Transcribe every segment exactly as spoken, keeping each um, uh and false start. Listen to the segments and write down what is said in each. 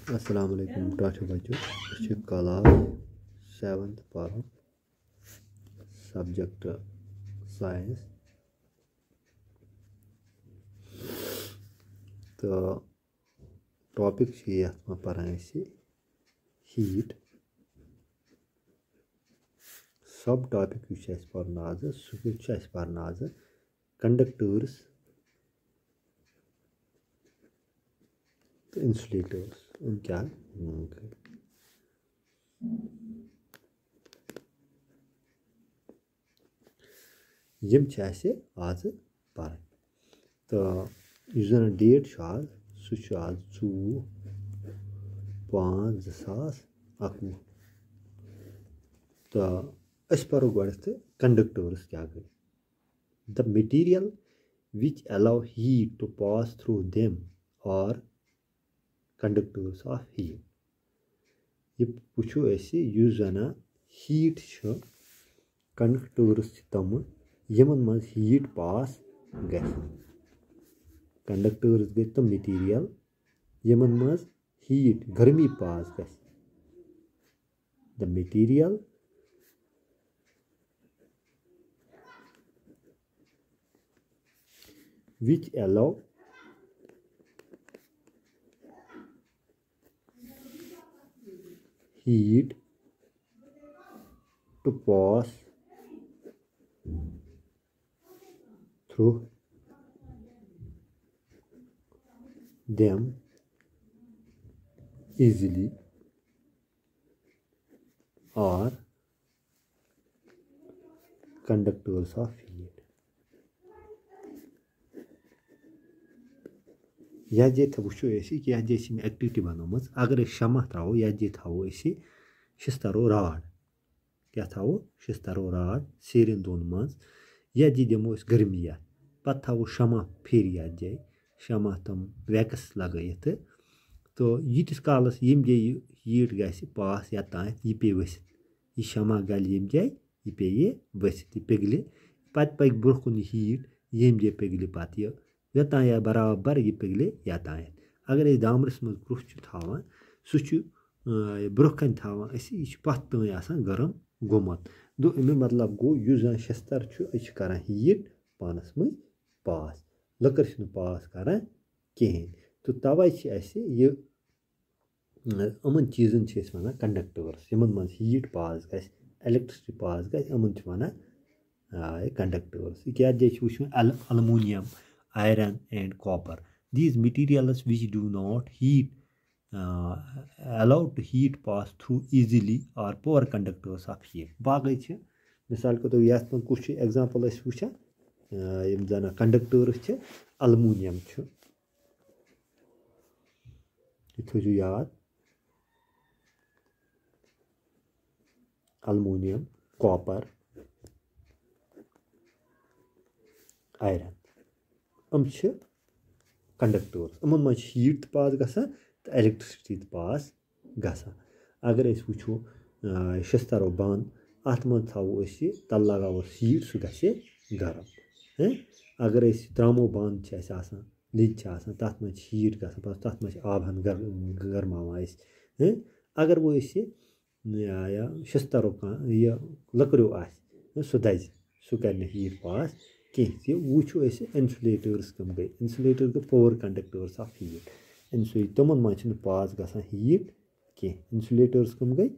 अस्सलाम वालेकुम टाटो बच्चों अच्छे क्लास सेवन्थ पर सब्जेक्ट साइंस तो टॉपिक ये पढ़ान हीट सब टॉपिक पढ़ना आज सह पढ़ना आज कंडक्टर्स तो इंसुलेटर्स उन क्या यम आज पर तो जन डेट आज सह आज चौवह पाँच ज़ास अकवुह तो अस परो गो कंडक्टर्स क्या गई the material which allow heat to pass through them और कंडक्टर्स ऑफ हीट ये वो इस जन हीट कंडक्टर्स तम यमन मज हीट पास ग कंडक्टर्स गई तम मटीरियल यमन मज हीट गर्मी पास ग the material which allow heat to pass through them easily are conductors of heat यह जे वो यह जे एक्टिविटी बनोम अगर शमा थो यह जे थो शिस्तरो राड क्या थो शिस्तरो राड सेरन दोन मज यह जे दमो गर्मी ये पे थो शमा फिर यह जे शमा तम वैक्स लगित तो यीटिस कालस यम जे हीट ग पास या तान यह पे वसित यह शमा गल यम जे यह पे वसित यह पिघल पे पक ब्रोह कुन हीट यम जे पिघल पे यह योतान या बराबर यह पिघले यातान अगर दामरस मज ब्रोह थान सह ब्रोह कन थान यह पत तान गरम गोमुत दो अमे मतलब गो जन शस्तर कर हीट पानस मज पास लकर पास कर कहें तो तवे यह यमन चीजन वन कंडक्टर्स यमन मज हीट पास ग इलेक्ट्रिसिटी पास ग यमन वन कंडक्टर्स क्या जे वो aluminium iron and copper these materials which do not heat uh, allowed to heat pass through easily are poor conductors of heat बाकी छ मिसाल के तो यह में कुछ एग्जांपल अस वुचा यम जन कंडक्टर्स छ अलमुनियम छ थो याद अलमुनियम कॉपर आयरन हम कंडक्टर्स यमन मज हीट पास ग तो इलेक्ट्रिसिटी पास ग अगर वो शस्तरो बंद अत मज थो तल लगाव हीट सह ग गरम अगर त्रमो बंद लिद तथ मज हीट ग तथ मज आबन गरमावान अगर वो शस्तरो यह लकड़ो आ सह दज सह कर हीट पास कह वो इंसुलेटर्स कम गई इंसुलेटर गई पावर कंडक्टर्स ऑफ हीट इंसु तमन मज पास ग हीट कह इंसुलेटर्स कम गई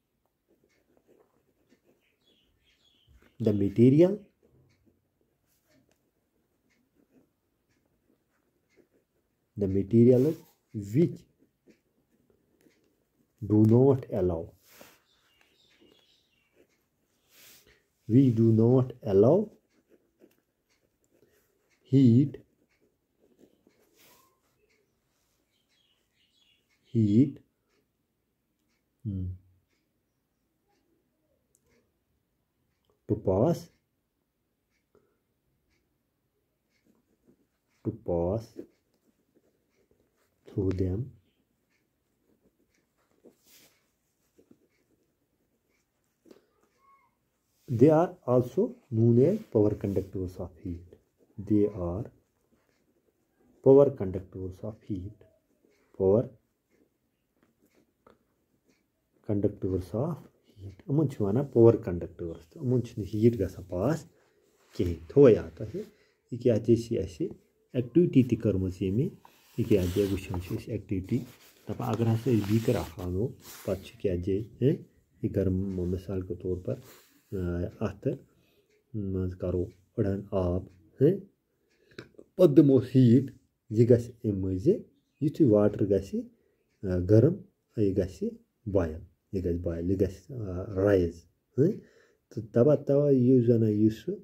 the material the material which do not allow we do not allow heat heat hmm, to pass to pass through them they are also known as power conductors of heat they are power conductors of heat power conductors of heat. Yimon چھِ وَنان poor conductors تہٕ یِمن چھِنہٕ heat گژھان pass کِہیٖنۍ. تھوٚو یاد تۄہہِ یہِ کیٛاہ چھِ اَسہِ ایٚکٹِوِٹی تہِ کٔرمٕژ ییٚمہِ یہِ کیٛاہ جے وٕچھان چھِ أسۍ ایٚکٹِوِٹی دَپان اگر ہسا أسۍ بیٖکر اکھ اَنو پَتہٕ چھِ کیٛاہ جے یہِ گرم مِثال کے طور پر اَتھ منٛز کَرو أڑہن آب پَتہٕ دِموس ہیٖٹ یہِ گژھِ اَمہِ مٔنٛزِ یُتھُے واٹر گژھِ گرم یہِ گژھِ بویِل یہِ گژھِ بویِل یہِ گژھِ رایِز تہٕ دَپان تَوَے یُس زَن یُس سُہ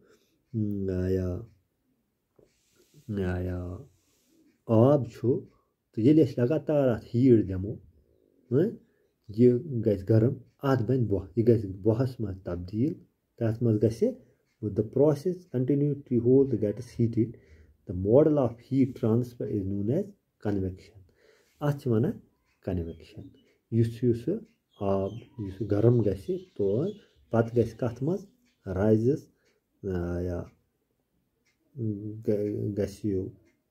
یا آب چھُ تہٕ ییٚلہِ أسۍ لگاتار اَتھ ہیٖٹ دِمو یہِ گژھِ گرم اَتھ بَنہِ بۄہ یہِ گژھِ بۄہَس منٛز تبدیٖل تَتھ منٛز گژھِ the process continue to hold the gets heated. The model of heat transfer is known as convection. اَتھ چھِ وَنان convection. یُس یُس آب یُس گرم گژھِ تور پَتہٕ گژھِ کَتھ منٛز رایزَس یا گژھِ یہِ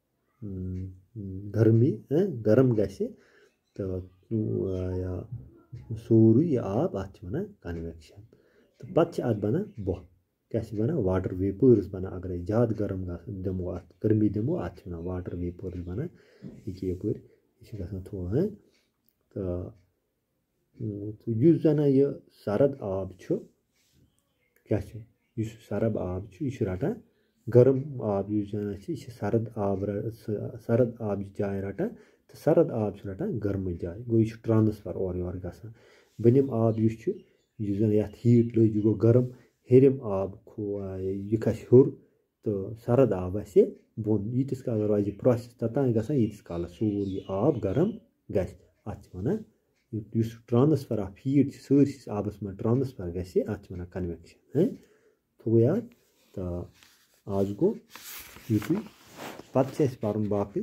گرمی گرم گژھِ تہٕ یا سورُے یہِ آب اَتھ چھِ وَنان convection. تہٕ پَتہٕ چھِ اَتھ بَنان بۄہ کیٛاہ چھِ بَنان واٹر ویپٲرٕس بَنان اگر أسۍ زیادٕ گرم گژھِ دِمو اَتھ گرمی دِمو اَتھ چھِ وَنان واٹر ویپٲرٕس بَنان یہِ کہِ یَپٲرۍ یہِ چھِ گژھان تھوڑا تہٕ یُس زَن یہِ سرد آب چھُ کیٛاہ چھُ یُس سرد آب چھُ یہِ چھُ رَٹان گرم آب یُس زَن اَسہِ یہِ چھِ سرد آب سرد آبٕچ جاے رَٹان تہٕ سرد آب چھُ رَٹان گرمٕچ جاے گوٚو یہِ چھُ ٹرٛانسفر اورٕ یورٕ گژھان بٔنِم آب یُس چھُ یُس زَن یَتھ ہیٖٹ لٔج یہِ گوٚو گرم ہیٚرِم آب یہِ کھسہِ ہیوٚر تہٕ سرد آب آسہِ بۄن ییٖتِس کالس روزِ یہِ پرٛوسٮ۪س توٚتام گژھان ییٖتِس کالس سورُے آب گرم گژھِ اَتھ چھِ وَنان یُس ٹرٛانسفر آف ہیٖٹ چھِ سٲرسِس آبس منٛز ٹرٛانسفر گژھِ اَتھ چھِ وَنان کنویکشن تھوٚو یاد تہٕ آز گوٚو یُتُے پتہٕ چھِ اَسہِ پَرُن باقٕے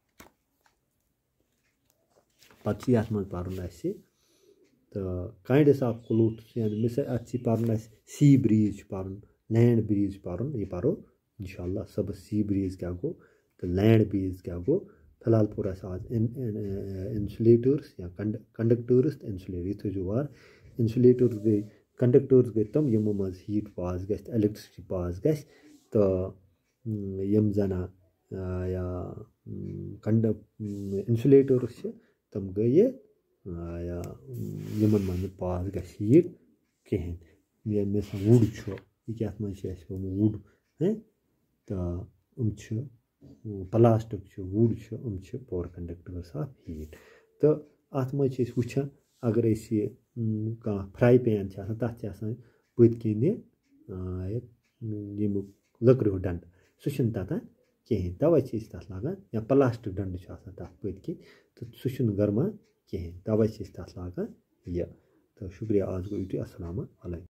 پتہٕ چھِ یَتھ منٛز پَرُن اَسہِ تہٕ کاینڈٕس آف کلوتھٕس مِثال اَتھ چھِ پَرُن اَسہِ سی بریٖز چھُ پَرُن لینڈ بریٖز چھُ پَرُن یہِ پَرو اِنشاء اللہ صبُحس سی بریٖز کیٛاہ گوٚو تہٕ لینڈ بریٖز کیٛاہ گوٚو فِلحال پوٚر اَسہِ آز اِنسُلیٹٲرٕس یا کنڈکٹٲرٕس تہٕ اِنسُلیٹر یہِ تھٲیزیو وار اِنسُلیٹٲرٕس گٔے کنڈکٹٲرٕس گٔے تِم یِمو منٛز ہیٖٹ پاس گژھِ تہٕ الیکٹرسٹی پاس گژھِ تہٕ یِم زَن یا کنڈ اِنسُلیٹٲرٕس چھِ تِم گٔے یہِ یا یِمن منٛز نہٕ پاس گژھِ ہیٖٹ کِہیٖنۍ یا مثال وُڈ چھُ یہِ کیٛاہ منٛز چھِ اَسہِ پیوٚمُت وُڈ تہٕ یِم چھِ پلاسٹِک چھُ وُڈ چھُ یِم چھِ پور کنڈکٹٲرٕس آف ہیٖٹ تہٕ اَتھ منٛز چھِ أسۍ وٕچھان اگر أسۍ یہِ کانٛہہ فرٛاے پین چھِ آسان تَتھ چھِ آسان پٔتۍ کِنۍ یہِ ییٚمیُک لٔکرِ ہُنٛد ڈنٛڈٕ سُہ چھُنہٕ تَتان کِہیٖنۍ تَوَے چھِ أسۍ تَتھ لاگان یا پلاسٹِک ڈنٛڈٕ چھُ آسان تَتھ پٔتۍ کِنۍ تہٕ سُہ چھُنہٕ گرمان کِہیٖنۍ تَوَے چھِ أسۍ تَتھ لاگان یہِ تہٕ شُکریہ آز گوٚو یُتُے اَسَلامُ علیکُم